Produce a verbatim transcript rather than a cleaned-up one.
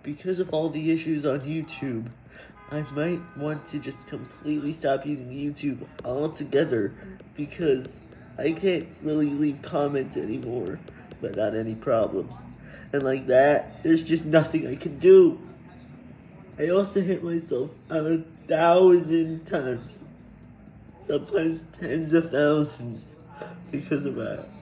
because of all the issues on YouTube, I might want to just completely stop using YouTube altogether because I can't really leave comments anymore without any problems. And like that, there's just nothing I can do. I also hit myself a thousand times, sometimes tens of thousands, because of that.